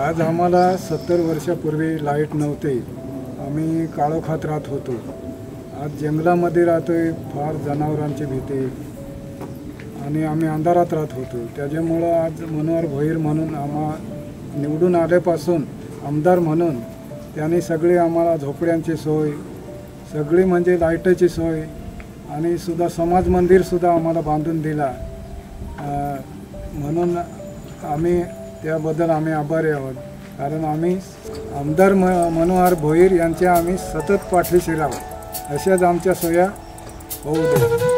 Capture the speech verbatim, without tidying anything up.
आज आम्हाला सत्तर वर्षापूर्वी लाईट नव्हती, आम्ही काळोखात राहत होतो। आज जंगलामध्ये राहतोय, फार जनावरांची भीती आणि आम्ही अंधारात राहत होतो। त्याच्यामुळे आज मनोहर भोईर म्हणून आम्हा निवडून आल्यापासून आमदार म्हणून त्यांनी सगळी आम्हाला झोपड्यांची सोय, सगळी म्हणजे लाईटची सोय आणि सुद्धा समाज मंदिर सुद्धा आम्हाला बांधून दिला। म्हणून आम्ही त्याबद्दल आम्ही आभारी आहोत, कारण आम्ही आमदार म मनोहर भोईर यांच्या आम्ही सतत पाठीशी राहू, अशाच आमच्या सोया होऊ दे।